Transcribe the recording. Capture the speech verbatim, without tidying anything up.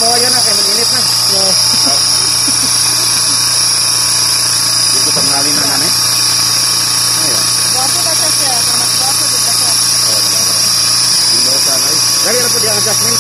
bawah ya nak, kayak menginit nah. Jadi penghalinan aneh. Ayo. Bawa baca ya, sama bawa baca. Oh, benar. Ini dosa lagi. Dari apa dia ngajak